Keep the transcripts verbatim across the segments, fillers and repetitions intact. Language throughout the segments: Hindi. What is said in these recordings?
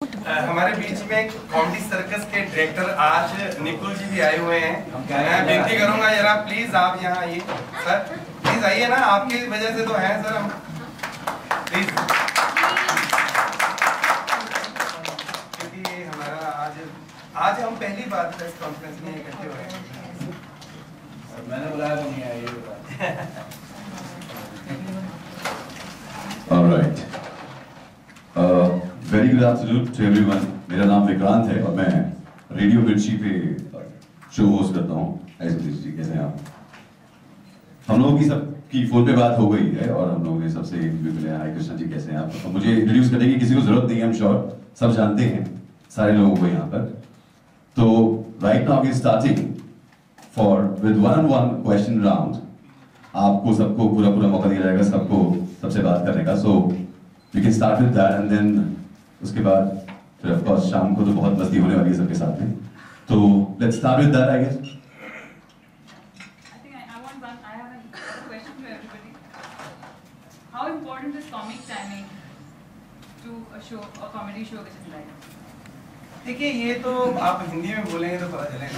हमारे बीच में कॉमेडी सर्कस के डायरेक्टर आज निकुल जी भी आए हुए हैं। मैं विनती करूंगा जरा प्लीज आप यहाँ आइए सर, प्लीज आइए ना, आपकी वजह से तो हैं सर हम, प्लीज। क्योंकि हमारा आज आज हम पहली बार प्रेस कॉन्फ्रेंस में इकट्ठे हुए हैं। मैंने बुलाया तो नहीं आया। All right. Uh, very good afternoon to everyone. मेरा नाम विक्रांत है और मैं रेडियो मिर्ची पे शो होस्ट करता हूँ। ऐसे जी कैसे हैं आप? हम लोगों की सब की फोन पे बात हो गई है और हम लोगों ने सबसे इंटरव्यू मिले। हाय कृष्णा जी कैसे हैं आप? तो मुझे इंट्रोड्यूस करने की किसी को जरूरत नहीं है, हम श्योर सब जानते हैं सारे लोगों को यहाँ पर। तो right now we starting for with one on one question round. आपको सबको पूरा पूरा मौका दिया जाएगा सबको सबसे बात करने का। So we can start with that and then उसके बाद फिर ऑफ कोर्स शाम को तो बहुत मस्ती होने वाली है सबके साथ में। तो let's start with that I guess. I think I, I want one. I have a question for everybody. How important is comic timing to a show, a comedy show which is live? देखिए ये तो आप हिंदी में बोलेंगे तो पता चलेगा।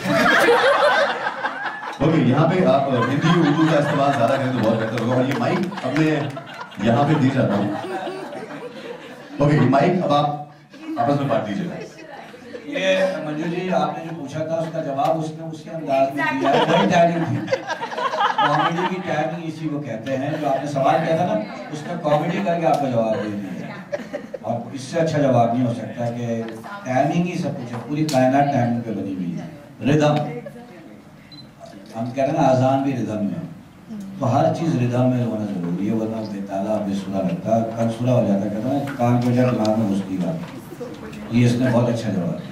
ओके, यहाँ पे आप हिंदी उर्दू का इस्तेमाल ज्यादा करें तो बहुत बेहतर होगा। और ये माइक अपने यहाँ पे दी जाता हूँ। ओके, ये माइक अब आप आपस में बांट लीजिएगा। ये मंजू जी आपने जो पूछा था उसका जवाब उसने उसी अंदाज में दिया है। वही टाइमिंग थी। कॉमेडी की टाइमिंग इसी को कहते हैं। जो आपने सवाल किया था ना उसका कॉमेडी करके आपको जवाब दे दिया। और इससे अच्छा जवाब नहीं हो सकता कि टाइमिंग ही सब कुछ है। पूरी कायनात टाइमिंग पे बनी हुई है। रिदम, हम कह रहे हैं ना अजान भी रिदम में, तो हर चीज रिदम में होना जरूरी है, वरना बेताला बेसुरा लगता है, कंसुरा हो जाता है। कहते हैं कान को जब दिमाग में घुसती बात। ये इसने बहुत अच्छा जवाब दिया।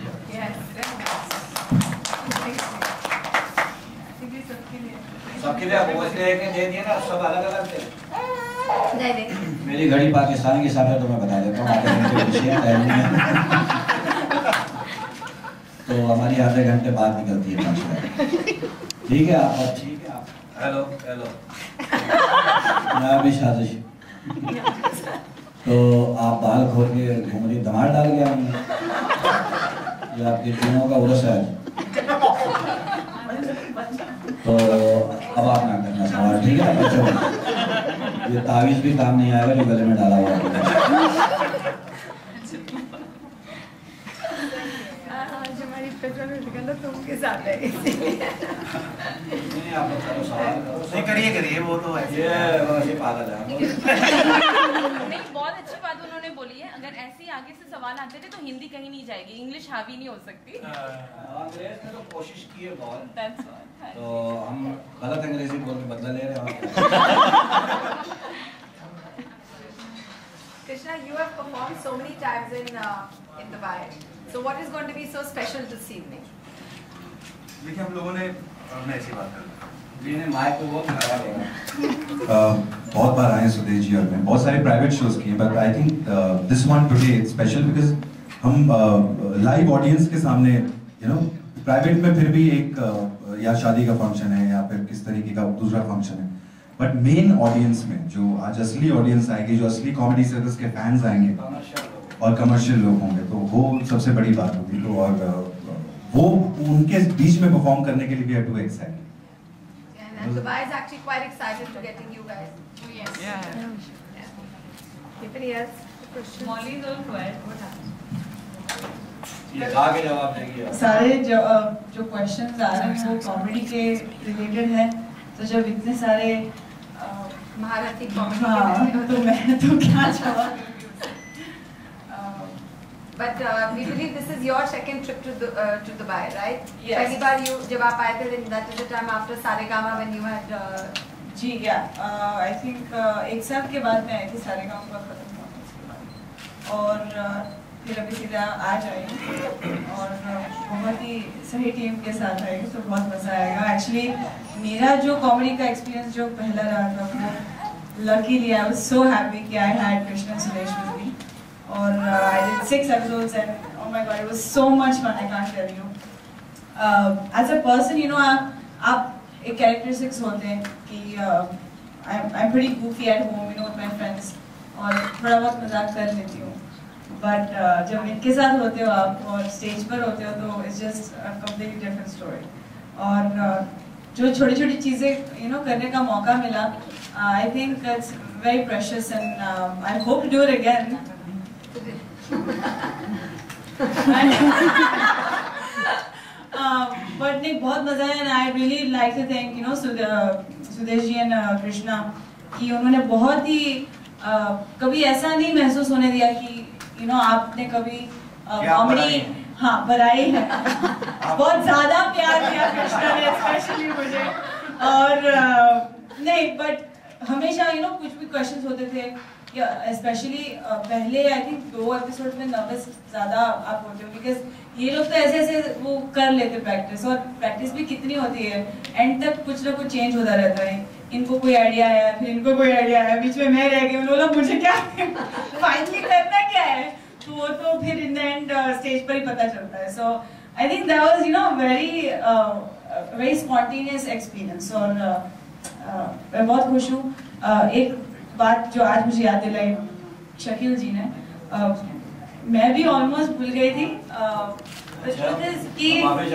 सबके लिए आप पूछ रहे हैं कि दे दिए ना, सब अलग अलग थे। मेरी घड़ी पाकिस्तान के हिसाब से तो मैं बता देता हूँ तो हमारी आधे घंटे बाद निकलती है पाँच मिनट। ठीक है आप ठीक है आप हेलो हेलो मैं अभी साजिश तो आप बाल खोल के घूमरी दमार डाल गया हूँ। ये आपकी चुनों का उर्स है तो अब आप ना करना सवाल। ठीक है बच्चों, ये तावीज भी काम नहीं आएगा जो गले में डाला हुआ है। तुमके साथ है नहीं करिए करिए वो तो ऐसे ये पागल है। नहीं, बहुत अच्छी बात उन्होंने बोली है। अगर ऐसे ही आगे से सवाल आते थे तो हिंदी कहीं नहीं जाएगी, इंग्लिश हावी नहीं हो सकती। अंग्रेज ने तो कोशिश की है बहुत, तो हम गलत अंग्रेजी बोल के बदला ले रहे हैं। Krishna, you have performed so many times in uh, in Dubai. So what is going to be so special this evening? देखिए हम लोगों ने मैं ऐसी बात कर माइक को बहुत लगा देगा। बहुत बार आए सुदेश जी और मैं बहुत सारे प्राइवेट शोज किए, but I think this one today it's special because हम लाइव uh, ऑडियंस के सामने यू नो प्राइवेट में फिर भी एक uh, या शादी का फंक्शन है या फिर किस तरीके का दूसरा फंक्शन है, बट मेन ऑडियंस में जो आज असली ऑडियंस आएगी, जो असली कॉमेडी सर्कस के फैंस आएंगे और कमर्शियल लोग होंगे, तो वो सबसे बड़ी बात होगी। तो और uh, वो उनके बीच में परफॉर्म करने के लिए भी है too excited. And Dubai is actually quite excited to getting you guys. Oh, yes. Yeah. yeah. Anybody else? Molly is all quiet. What happened? ये आगे जवाब देंगे। सारे जो जो क्वेश्चंस आ रहे हैं वो कॉमेडी के रिलेटेड है, तो जब इतने सारे महारथी कॉमेडी हाँ तो मैं तो क्या जवाब। But uh, we believe this is your second trip to the, uh, to Dubai, right? Yes. पहली बार you जब आप आए थे, that is the time after Saregama when you had. Uh, जी या आई थिंक एक साल के बाद मैं आई थी सारेगामा का खत्म होने के बाद, और uh, फिर अभी सीधा आज आई और uh, बहुत ही सही टीम के साथ आई तो बहुत मजा आएगा। एक्चुअली मेरा जो कॉमेडी का एक्सपीरियंस जो पहला रहा था वो luckily I was so happy कि I had Krishna Sudesh with me, और I did six episodes and oh my God it was so much fun, I can't tell you. As a person you know आप एक कैरेक्टरिस्टिक्स होते हैं कि I am pretty goofy at home you know with my friends, और थोड़ा बहुत मजाक कर लेती हूँ, बट uh, जब इनके साथ होते हो आप और स्टेज पर होते हो तो it's just a completely different story. और uh, जो छोटी छोटी चीज़ें यू नो करने का मौका मिला, I think it's very precious and I hope to do it again. But नहीं, बहुत मजा है and I really like to thank you know Sudesh ji and Krishna कि उन्होंने बहुत ही uh, कभी ऐसा नहीं महसूस होने दिया कि यू नो आपने कभी कॉमेडी हाँ बनाई है। बहुत ज्यादा प्यार दिया कृष्णा ने स्पेशली मुझे। और uh, नहीं, बट हमेशा यू नो कुछ भी क्वेश्चंस होते थे, स्पेशली uh, पहले आई थिंक दो एपिसोड में नर्वस ज्यादा आप होते हो बिकॉज ये लोग तो ऐसे ऐसे वो कर लेते प्रैक्टिस, और प्रैक्टिस भी कितनी होती है, एंड तक कुछ ना कुछ चेंज होता रहता है। इनको कोई आइडिया है, फिर इनको कोई आइडिया है, बीच में मैं रह गई, बोला मुझे क्या फाइनली करना क्या है, तो वो तो फिर इन द एंड स्टेज पर ही पता चलता है। So I think that was you know very very spontaneous experience. और uh, uh, मैं बहुत खुश हूँ। uh, एक बात जो आज मुझे याद दिलाई शकील जी ने, uh, मैं भी ऑलमोस्ट भूल गई थी uh, कि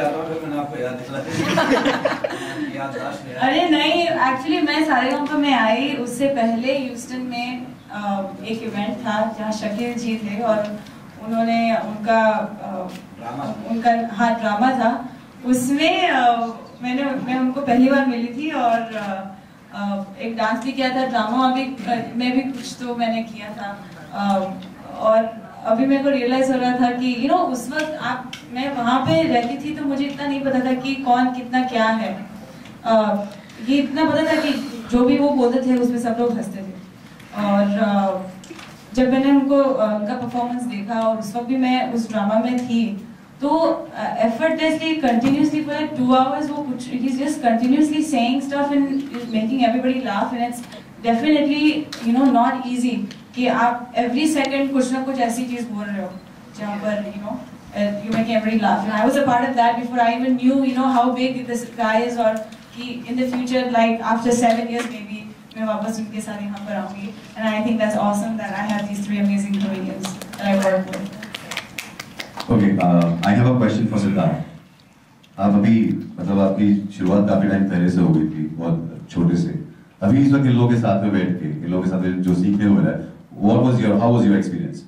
अरे नहीं, एक्चुअली मैं सारेगामा में आई उससे पहले ह्यूस्टन में uh, एक इवेंट था जहाँ शकील जी थे और उन्होंने उनका uh, उनका हाँ ड्रामा था, उसमें uh, मैंने मैं उनको पहली बार मिली थी और uh, uh, एक डांस भी किया था, ड्रामा भी में भी कुछ तो मैंने किया था। uh, और अभी मेरे को रियलाइज हो रहा था कि यू नो उस वक्त आप मैं वहाँ पे रहती थी तो मुझे इतना नहीं पता था कि कौन कितना क्या है। uh, ये इतना पता था कि जो भी वो बोलते थे उसमें सब लोग हंसते थे। और uh, जब मैंने उनको uh, उनका परफॉर्मेंस देखा और उस वक्त भी मैं उस ड्रामा में थी, तो effortlessly continuously for like two hours वो कुछ ही is just continuously saying stuff and making everybody laugh, and it's definitely you know not easy कि आप एवरी सेकंड कुछ ना कुछ ऐसी चीज बोल रहे हो जहाँ पर you know you making everybody laugh. And I was a part of that before I even knew you know how big this guy is, और कि in the future like after seven years maybe मैं वापस उनके साथ यहाँ पर आऊंगी। And I think that's awesome that I have these three amazing comedians that I work with. Okay, I have a question for Siddharth. आप अभी मतलब आपकी शुरुआत काफी टाइम पहले से हो गई थी, बहुत छोटे से। अभी इस वक्त इन लोगों के साथ में बैठ के इन लोगों के साथ जो सीखने को मिला है, what was your how was your experience?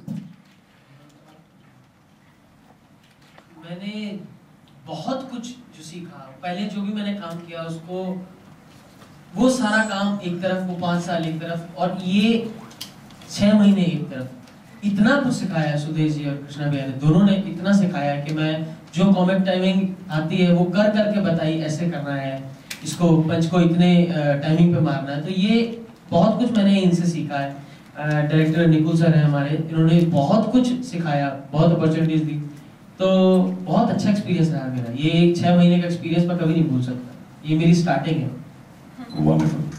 मैंने बहुत कुछ जो सीखा, पहले जो भी मैंने काम किया उसको वो सारा काम एक तरफ, वो पाँच साल एक तरफ, और ये छह महीने एक तरफ। इतना कुछ सिखाया सुदेश जी और कृष्णा भैया ने, दोनों ने इतना सिखाया कि मैं जो कॉमिक टाइमिंग आती है वो कर करके बताई, ऐसे करना है, इसको पंच को इतने टाइमिंग पे मारना है। तो ये बहुत कुछ मैंने इनसे सीखा है। डायरेक्टर निकुल सर है हमारे, इन्होंने बहुत कुछ सिखाया, बहुत अपॉर्चुनिटीज दी, तो बहुत अच्छा एक्सपीरियंस रहा मेरा। ये एक छह महीने का एक्सपीरियंस मैं कभी नहीं भूल सकता, ये मेरी स्टार्टिंग है। Wonderful.